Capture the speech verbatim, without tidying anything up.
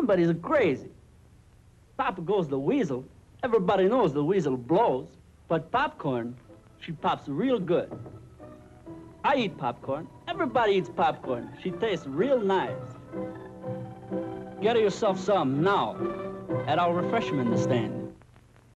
Somebody's crazy. Papa goes the weasel. Everybody knows the weasel blows. But popcorn, she pops real good. I eat popcorn. Everybody eats popcorn. She tastes real nice. Get yourself some now at our refreshment stand.